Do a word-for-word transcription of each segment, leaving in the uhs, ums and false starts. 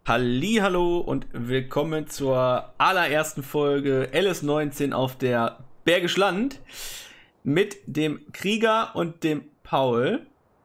Hallihallo und willkommen zur allerersten Folge L S neunzehn auf der Bergisch Land mit dem Krieger und dem Paul.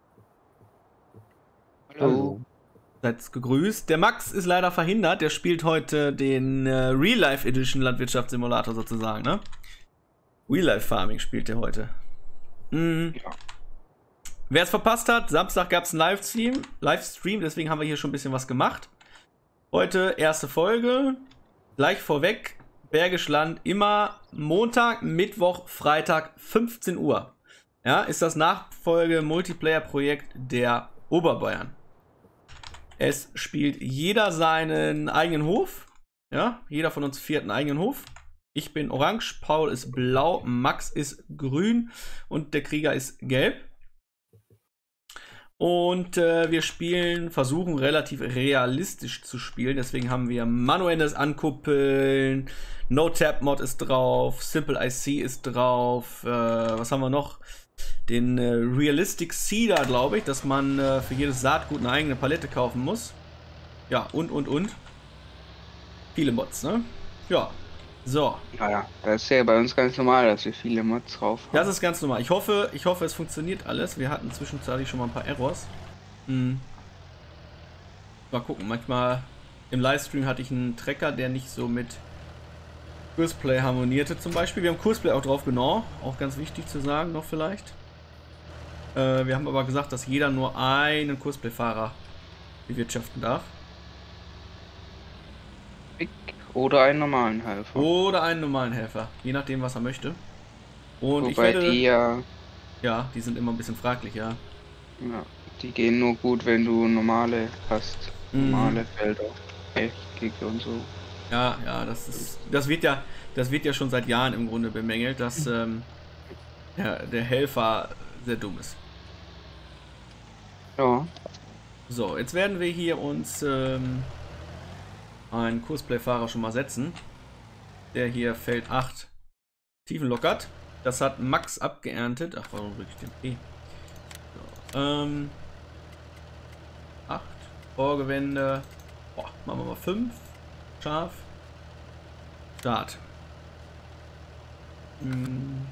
Hallo. Seid gegrüßt. Der Max ist leider verhindert, der spielt heute den äh, Real Life Edition Landwirtschaftssimulator sozusagen, ne? Real Life Farming spielt er heute. Mhm. Ja. Wer es verpasst hat, Samstag gab es einen Livestream, Livestream, deswegen haben wir hier schon ein bisschen was gemacht. Heute erste Folge, gleich vorweg, Bergisch Land, immer Montag, Mittwoch, Freitag, fünfzehn Uhr. Ja, ist das Nachfolge-Multiplayer-Projekt der Oberbayern. Es spielt jeder seinen eigenen Hof. Ja, jeder von uns viert einen eigenen Hof. Ich bin orange, Paul ist blau, Max ist grün und der Krieger ist gelb. Und äh, wir spielen, versuchen relativ realistisch zu spielen. Deswegen haben wir manuelles Ankuppeln, No-Tap-Mod ist drauf, Simple I C ist drauf. Äh, was haben wir noch? Den äh, Realistic Seeder, glaube ich, dass man äh, für jedes Saatgut eine eigene Palette kaufen muss. Ja, und, und, und. Viele Mods, ne? Ja. So. Naja, das ist ja bei uns ganz normal, dass wir viele Mods drauf haben. Das ist ganz normal. Ich hoffe, ich hoffe, es funktioniert alles. Wir hatten zwischenzeitlich schon mal ein paar Errors. Hm. Mal gucken. Manchmal im Livestream hatte ich einen Tracker, der nicht so mit Kursplay harmonierte zum Beispiel. Wir haben Kursplay auch drauf, genau. Auch ganz wichtig zu sagen noch vielleicht. Äh, wir haben aber gesagt, dass jeder nur einen Kursplay-Fahrer bewirtschaften darf. Oder einen normalen Helfer. Oder einen normalen Helfer. Je nachdem, was er möchte. Und Wobei ich werde, die ja... Ja, die sind immer ein bisschen fraglich, ja. Ja, die gehen nur gut, wenn du normale hast. Normale Mhm. Felder. Echtgegner und so. Ja, ja, das ist, das wird ja, das wird ja schon seit Jahren im Grunde bemängelt, dass ähm, ja, der Helfer sehr dumm ist. Ja. So, jetzt werden wir hier uns ähm, einen Kursplay-Fahrer schon mal setzen, der hier Feld acht Tiefen lockert. Das hat Max abgeerntet. Ach, warum drücke ich den P? So, ähm, acht Vorgewände. Boah, machen wir mal fünf. Scharf. Start. Hm.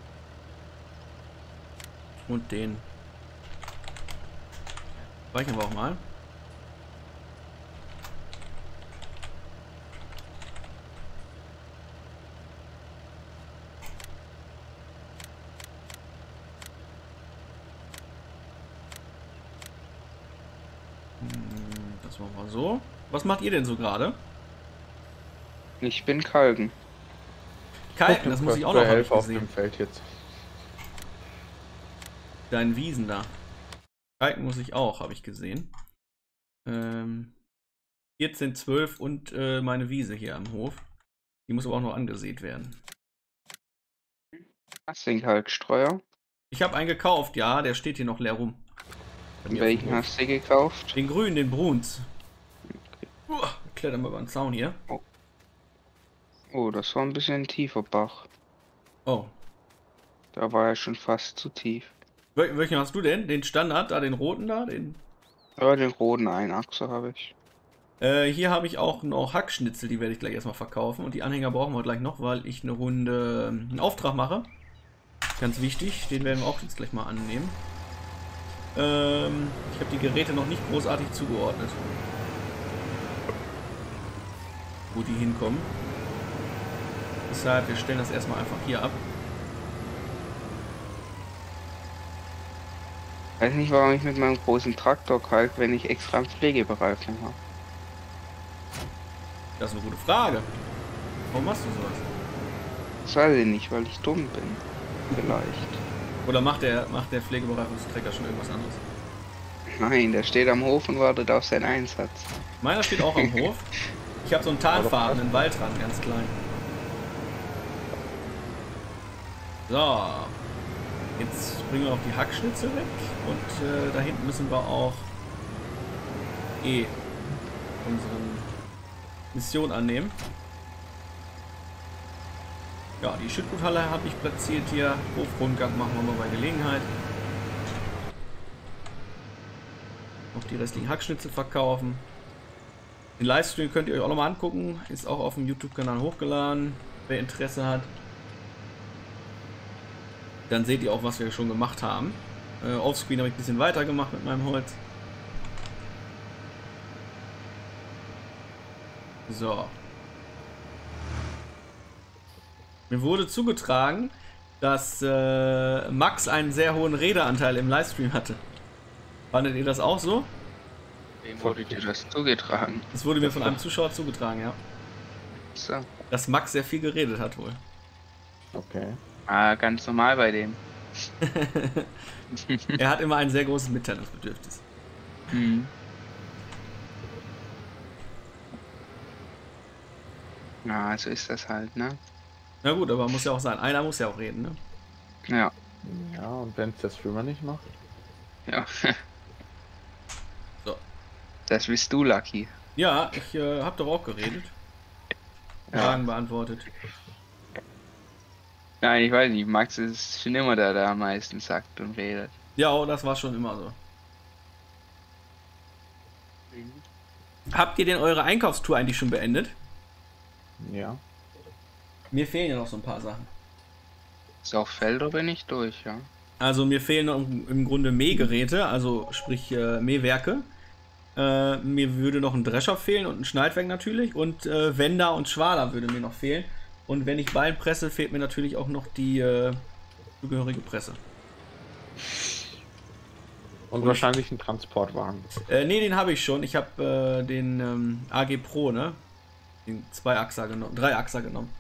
Und den speichern wir auch mal. Das machen wir so. Was macht ihr denn so gerade? Ich bin Kalken. Kalken, das muss ich auch noch helfen auf gesehen. dem Feld jetzt. Deinen Wiesen da. Kalken muss ich auch, habe ich gesehen. Ähm, vierzehn, zwölf und äh, meine Wiese hier am Hof. Die muss aber auch noch angesät werden. Hast du den Kalkstreuer? Ich habe einen gekauft, ja, der steht hier noch leer rum. Bei mir auf dem Welchen Hof. hast du gekauft? Den grünen, den Bruns. Uah, klettern wir über den Zaun hier. Oh, das war ein bisschen ein tiefer Bach. Oh. Da war er schon fast zu tief. Wel welchen hast du denn? Den Standard, da den roten da? Den... Ja, den roten Einachser habe ich. Äh, hier habe ich auch noch Hackschnitzel, die werde ich gleich erstmal verkaufen. Und die Anhänger brauchen wir gleich noch, weil ich eine Runde ähm, einen Auftrag mache. Ganz wichtig, den werden wir auch jetzt gleich mal annehmen. Ähm, ich habe die Geräte noch nicht großartig zugeordnet. Wo die hinkommen. Deshalb, wir stellen das erstmal einfach hier ab. Ich weiß nicht, warum ich mit meinem großen Traktor kalk, wenn ich extra einen Pflegebereifung habe. Das ist eine gute Frage. Warum machst du sowas? Das weiß ich nicht, weil ich dumm bin. Vielleicht. Oder macht der, macht der Pflegebereifungsträger schon irgendwas anderes? Nein, der steht am Hof und wartet auf seinen Einsatz. Meiner steht auch am Hof. Ich habe so einen tarnfarbenen Waldrand, ganz klein. So. Jetzt bringen wir auch die Hackschnitzel weg. Und äh, da hinten müssen wir auch eh unsere Mission annehmen. Ja, die Schüttguthalle habe ich platziert hier. Hofrundgang machen wir mal bei Gelegenheit. Noch die restlichen Hackschnitzel verkaufen. Den Livestream könnt ihr euch auch nochmal angucken. Ist auch auf dem YouTube-Kanal hochgeladen, wer Interesse hat. Dann seht ihr auch, was wir schon gemacht haben. Äh, Offscreen habe ich ein bisschen weiter gemacht mit meinem Holz. So. Mir wurde zugetragen, dass äh, Max einen sehr hohen Redeanteil im Livestream hatte. Fandet ihr das auch so? Wem wurde dir das zugetragen? Das wurde mir von einem Zuschauer zugetragen, ja. So. Dass Max sehr viel geredet hat wohl. Okay. Ah, ganz normal bei dem. Er hat immer ein sehr großes Mitteilungsbedürfnis. Hm. Na, so ist das halt, ne? Na gut, aber muss ja auch sein. Einer muss ja auch reden, ne? Ja. Ja, und wenn es der Streamer nicht macht? Ja. So. Das bist du, Lucky. Ja, ich äh, hab doch auch geredet. Ja. Fragen beantwortet. Nein, ich weiß nicht. Max ist schon immer der, der am meisten sagt und redet. Ja, oh, das war schon immer so. Habt ihr denn eure Einkaufstour eigentlich schon beendet? Ja. Mir fehlen ja noch so ein paar Sachen. Ist auf Felder bin ich durch, ja. Also mir fehlen noch im Grunde Mähgeräte, also sprich äh, Mähwerke. Äh, mir würde noch ein Drescher fehlen und ein Schneidwerk natürlich. Und äh, Wender und Schwaler würde mir noch fehlen. Und wenn ich Ballen presse, fehlt mir natürlich auch noch die äh, zugehörige Presse. Und wahrscheinlich ein Transportwagen. Äh, ne, den habe ich schon. Ich habe äh, den ähm, A G Pro, ne? Den zwei Achser genommen, drei Achser genommen.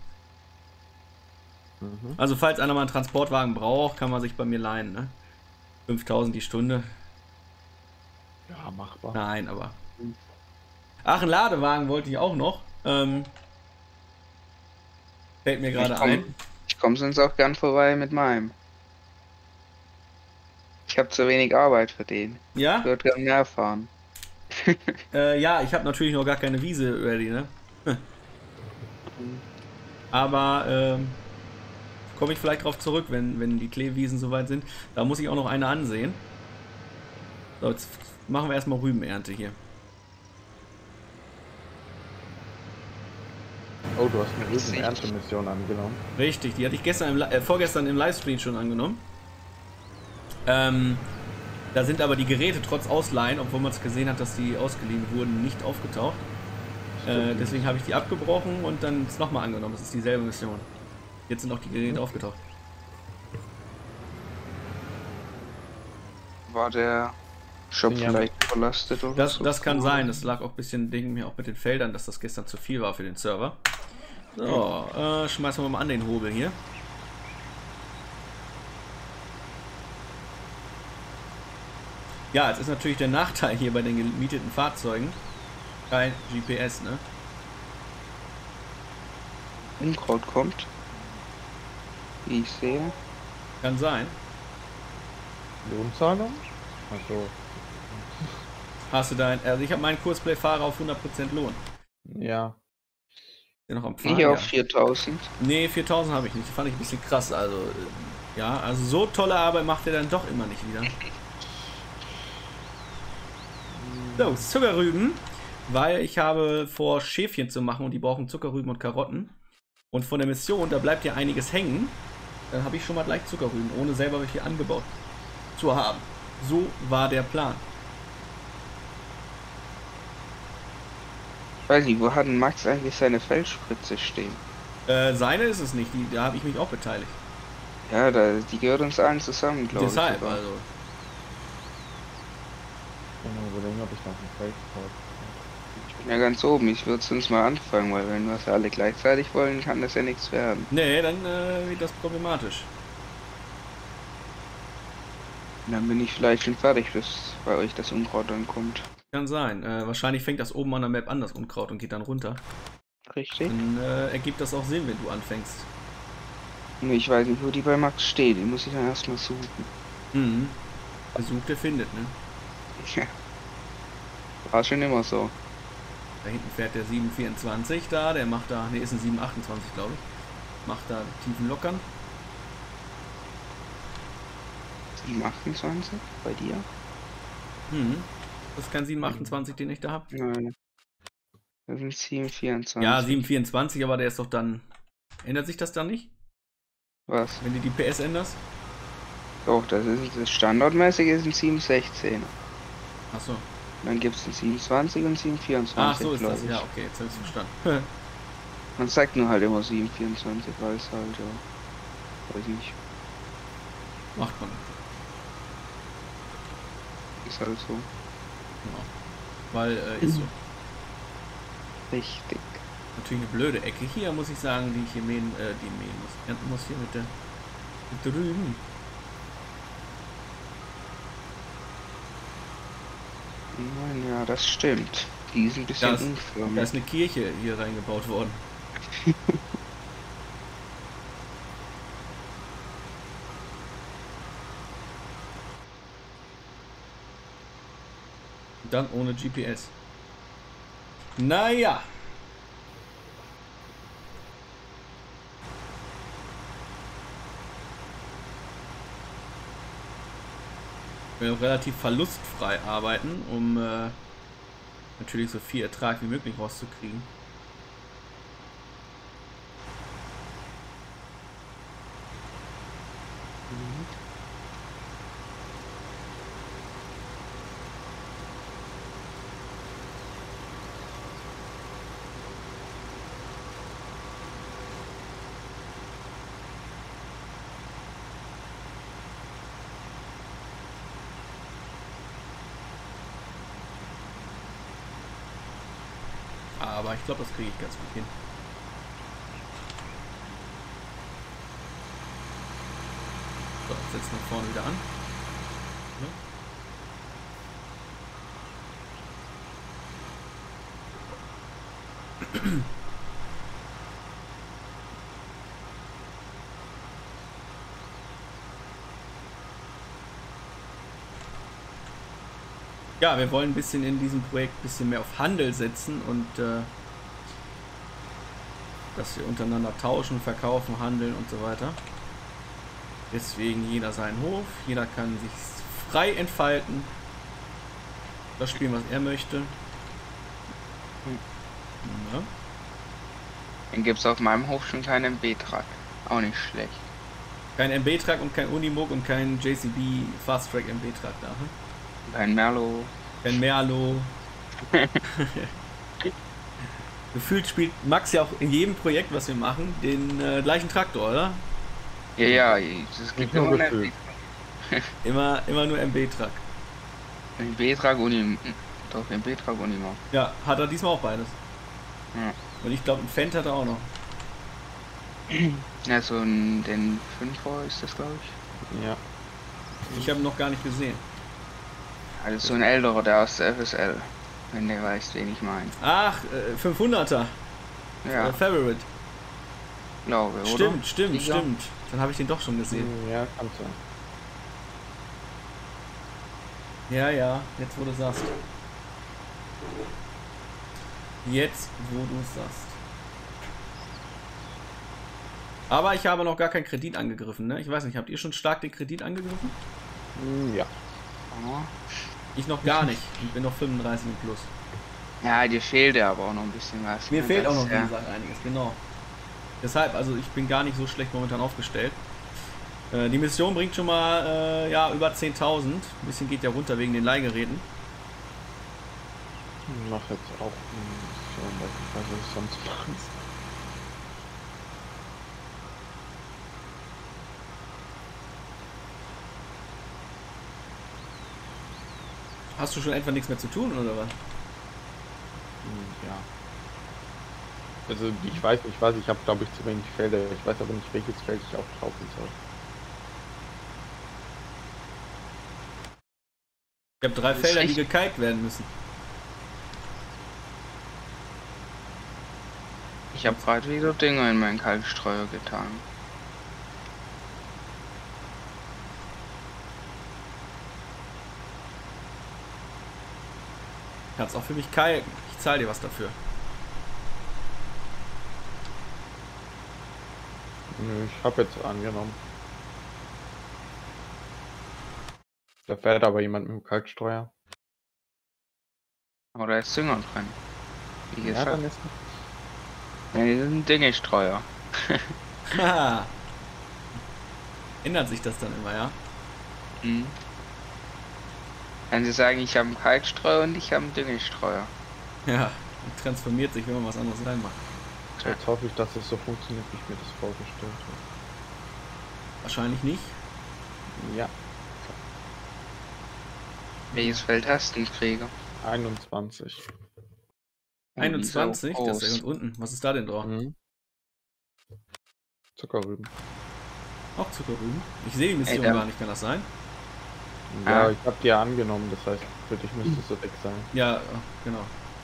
Mhm. Also falls einer mal einen Transportwagen braucht, kann man sich bei mir leihen, ne? fünftausend die Stunde. Ja, machbar. Nein, aber... Ach, einen Ladewagen wollte ich auch noch. Ähm, fällt mir gerade Ich komm- ein. Ich komme sonst auch gern vorbei mit meinem. Ich habe zu wenig Arbeit für den. Ich Ja? würde gern mehr fahren. Äh, ja, ich habe natürlich noch gar keine Wiese ready, ne? Aber ähm, komme ich vielleicht drauf zurück, wenn, wenn die Kleewiesen soweit sind. Da muss ich auch noch eine ansehen. So, jetzt machen wir erstmal Rübenernte hier. Oh, du hast eine riesen Erntemission angenommen. Richtig, die hatte ich gestern im, Li- äh, vorgestern im Livestream schon angenommen. Ähm, da sind aber die Geräte trotz Ausleihen, obwohl man es gesehen hat, dass die ausgeliehen wurden, nicht aufgetaucht. Äh, deswegen habe ich die abgebrochen und dann es nochmal angenommen. Das ist dieselbe Mission. Jetzt sind auch die Geräte Mhm. aufgetaucht. War der Shop Ja. vielleicht überlastet oder Das, so? das kann sein. Das lag auch ein bisschen, denke mir, auch mit den Feldern, dass das gestern zu viel war für den Server. So, äh, schmeißen wir mal an den Hobel hier. Ja, jetzt ist natürlich der Nachteil hier bei den gemieteten Fahrzeugen. Kein G P S, ne? Unkraut kommt. Wie ich sehe. Kann sein. Lohnzahlung? Also, Hast du dein, also ich habe meinen Kurzplay-Fahrer auf hundert Prozent Lohn. ja. Ist der noch am Fahren? Hier Ja. auf viertausend. Nee, viertausend habe ich nicht. Die fand ich ein bisschen krass. Also, äh, ja, also so tolle Arbeit macht er dann doch immer nicht wieder. So, Zuckerrüben, weil ich habe vor, Schäfchen zu machen und die brauchen Zuckerrüben und Karotten. Und von der Mission, da bleibt ja einiges hängen. Dann habe ich schon mal gleich Zuckerrüben, ohne selber welche angebaut zu haben. So war der Plan. Ich weiß nicht, wo hat denn Max eigentlich seine Feldspritze stehen? Äh, seine ist es nicht, die, da habe ich mich auch beteiligt. Ja, da, die gehört uns allen zusammen, glaube ich. Deshalb, sogar. also. Ich kann mal überlegen, ob ich noch ein Feld kaufe. Ich bin ja ganz oben, ich würde sonst mal anfangen, weil wenn wir es alle gleichzeitig wollen, kann das ja nichts werden. Nee, dann äh, wird das problematisch. Und dann bin ich vielleicht schon fertig, bis bei euch das Unkraut dann kommt. Kann sein. Äh, wahrscheinlich fängt das oben an der Map an, das Unkraut, und geht dann runter. Richtig? Dann äh, ergibt das auch Sinn, wenn du anfängst. Nee, ich weiß nicht, wo die bei Max steht, die muss ich dann erstmal suchen. Mhm. Wer sucht, der findet, ne? Ja. War schon immer so. Da hinten fährt der sieben vierundzwanzig da, der macht da, ne, ist ein sieben achtundzwanzig, glaube ich. Macht da tiefen Lockern. sieben achtundzwanzig bei dir? Mhm. Das ist kein sieben achtundzwanzig, den ich da habe. Nein. Das sind sieben vierundzwanzig. Ja, sieben vierundzwanzig, aber der ist doch dann. Ändert sich das dann nicht? Was? Wenn du die P S änderst? Doch, das ist das standardmäßige ist ein sieben sechzehn. Achso. Dann gibt es ein siebenundzwanzig und sieben vierundzwanzig. Ach, so ist glaub das. ich. Ja, okay, jetzt habe ich es verstanden. Man sagt nur halt immer sieben vierundzwanzig, weil es halt, ja. Weiß nicht. Macht man. Ist halt so. Genau. Weil, äh, ist so. Richtig. Natürlich eine blöde Ecke hier, muss ich sagen, die ich hier mähen, äh, die mähen muss. Ernten muss hier mit der. Mit drüben. Ja, das stimmt. Die ist ein bisschen Da ist, unförmig. da ist eine Kirche hier reingebaut worden. Dann ohne G P S. Naja. Ich will auch relativ verlustfrei arbeiten, um äh, natürlich so viel Ertrag wie möglich rauszukriegen. Aber ich glaube, das kriege ich ganz gut hin. So, jetzt setzen wir vorne wieder an. Ja. Ja, wir wollen ein bisschen in diesem Projekt ein bisschen mehr auf Handel setzen und äh, dass wir untereinander tauschen, verkaufen, handeln und so weiter. Deswegen jeder seinen Hof, jeder kann sich frei entfalten, das spielen, was er möchte. Ja. Dann gibt es auf meinem Hof schon keinen M B-Truck. Auch nicht schlecht. Kein M B-Truck und kein Unimog und kein J C B Fast Track M B-Truck da. Hm? Kein Merlo. Kein Merlo. Gefühlt spielt Max ja auch in jedem Projekt, was wir machen, den äh, gleichen Traktor, oder? Ja, ja, es gibt nur immer gefühlt. Immer, immer nur M B-Truck. M B-Truck Unim. Doch, M B-Truck Unimog. Ja, hat er diesmal auch beides. Ja. Und ich glaube, ein Fendt hat er auch noch. Ja, so ein, den fünfer ist das, glaube ich. Ja. Ich habe ihn noch gar nicht gesehen. Also so ein älterer, der aus der F S L. Wenn der weiß, wen ich meine. Ach, äh, fünfhunderter. Ja, Äh, Favorite. glaube, oder? Stimmt, stimmt, Liga? stimmt. Dann habe ich den doch schon gesehen. Ja, kann sein. Ja, ja, jetzt wo du sagst. Jetzt, wo du sagst. Aber ich habe noch gar keinen Kredit angegriffen, ne? Ich weiß nicht, habt ihr schon stark den Kredit angegriffen? Hm, Ja. Ja. Ich noch gar nicht. Ich bin noch fünfunddreißig im Plus. Ja, dir fehlt ja aber auch noch ein bisschen was. Mir ne? fehlt Das, auch noch, wie ja. gesagt, einiges, genau. Deshalb, also ich bin gar nicht so schlecht momentan aufgestellt. Äh, die Mission bringt schon mal äh, ja, über zehntausend. Ein bisschen geht ja runter wegen den Leihgeräten. Ich mach jetzt auch eine Mission, weil ich nicht weiß, was ich sonst machen soll. Hast du schon etwa nichts mehr zu tun, oder was? Hm, Ja. Also ich weiß nicht, was, ich habe glaube ich zu wenig Felder. Ich weiß aber nicht, welches Feld ich auftraufen soll. Ich habe drei Das ist Felder, die richtig. gekalkt werden müssen. Ich habe gerade wieder Dinge in meinen Kalkstreuer getan. Kannst auch für mich kalken. Ich zahle dir was dafür. Nö, ich habe jetzt angenommen. Da fährt aber jemand mit dem Kalkstreuer. Aber da ist Dünger drin. Wie Ja, gesagt. dann ist Ja, die sind Düngestreuer. Haha. Ändert sich das dann immer, ja? Mhm. Wenn sie sagen, ich habe einen Kalkstreuer und ich habe einen Düngestreuer. Ja, und transformiert sich, wenn man was anderes reinmacht. Jetzt hoffe ich, dass es so funktioniert, wie ich mir das vorgestellt Wahrscheinlich nicht. habe. Ja, Welches Feld hast du, Krieger? einundzwanzig. Oh, einundzwanzig, die ist auch das ist ja ganz groß. unten. Was ist da denn drauf? Mhm. Zuckerrüben. Auch Zuckerrüben. Ich sehe die Mission Ey, dann- gar nicht, kann das sein? Ja, Ah. ich habe die ja angenommen, das heißt, für dich müsste es so weg sein. Ja, äh, genau.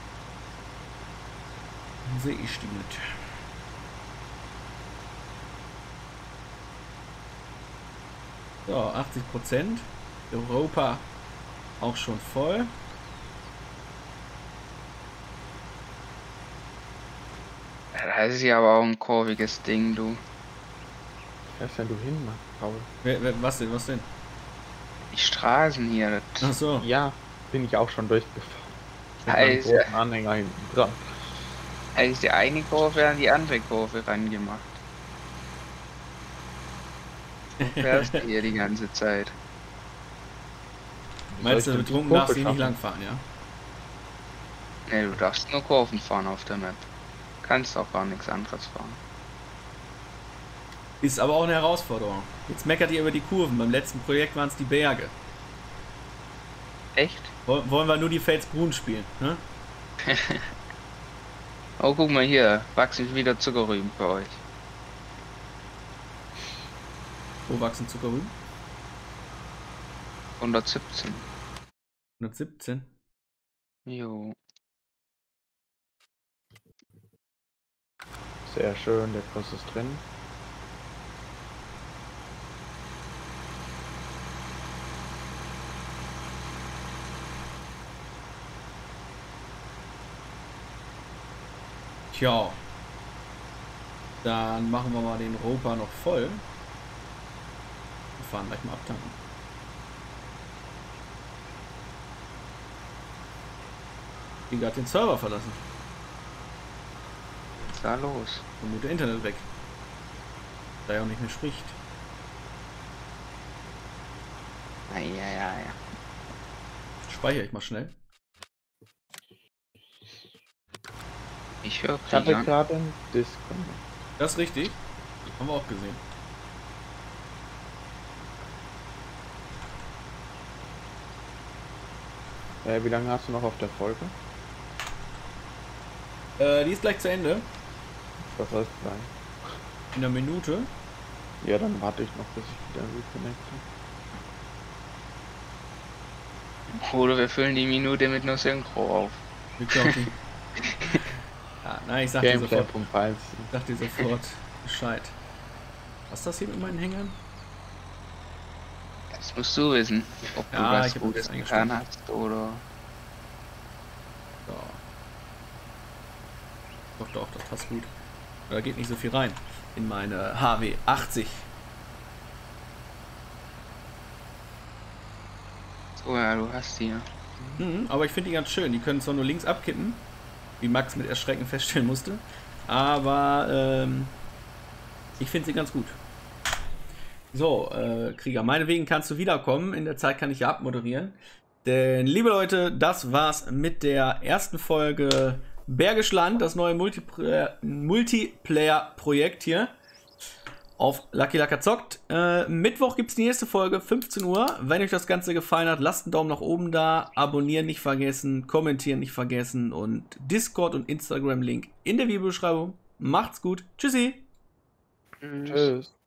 Sehe ich die nicht. So, achtzig Prozent. Europa auch schon voll. Das ist ja aber auch ein kurviges Ding, du. Wo fährst denn du hin, Mann, Paul? Wer, wer, was denn, was denn? Die Straßen hier, Ach das so. Ja, bin ich auch schon durchgefahren. Mit Alter. meinem großen Anhänger hinten dran. da ist die eine Kurve an die andere Kurve rangemacht. Du fährst hier die ganze Zeit. Wie Meinst du, soll ich denn die betrunken Kurve darfst du hier nicht schaffen? langfahren, ja? Ne, du darfst nur Kurven fahren auf der Map. Kannst auch gar nichts anderes fahren. Ist aber auch eine Herausforderung. Jetzt meckert ihr über die Kurven. Beim letzten Projekt waren es die Berge. Echt? Woll- Wollen wir nur die Felsbrun spielen, ne? Oh, guck mal hier, wachsen wieder Zuckerrüben bei euch. Wo wachsen Zuckerrüben? hundertsiebzehn. hundertsiebzehn. Jo. Sehr schön, der Kurs ist drin. Tja. Dann machen wir mal den Ropa noch voll. Wir fahren gleich mal abtanken. Die hat den Server verlassen. Was ist da los? Vermute Internet weg. Da er auch nicht mehr spricht. Ah, ja, ja, ja. Speichere ich mal schnell. Ich höre Ich hatte Krieger. gerade einen Disconnect. Das ist richtig. Haben wir auch gesehen. Äh, wie lange hast du noch auf der Folge? Äh, die ist gleich zu Ende. Was heißt sein? In einer Minute. Ja, dann warte ich noch, bis ich wieder reconnecte. Oder wir füllen die Minute mit nur Synchro auf. Wir glauben. Ja, nein, ich sag dir Gameplay sofort. vom Feinsten. Ich sag dir sofort Bescheid. Was ist das hier mit meinen Hängern? Das musst du wissen, ob du Ja, ich was hab Gutes das eingestellt. getan hast oder... So. Doch, doch, das passt gut. Da geht nicht so viel rein. In meine H W achtzig. So, ja, du hast die. Mhm, aber ich finde die ganz schön. Die können zwar nur links abkippen, wie Max mit Erschrecken feststellen musste, aber ähm, ich finde sie ganz gut. So, äh, Krieger, meinetwegen kannst du wiederkommen. In der Zeit kann ich ja abmoderieren. Denn, liebe Leute, das war's mit der ersten Folge Bergisch Land, das neue Multiplayer- Multiplayer-Projekt hier auf Lucky Laka zockt. Äh, Mittwoch gibt's die nächste Folge, fünfzehn Uhr. Wenn euch das Ganze gefallen hat, lasst einen Daumen nach oben da, abonnieren nicht vergessen, kommentieren nicht vergessen und Discord und Instagram-Link in der Videobeschreibung. Macht's gut. Tschüssi. Tschüss.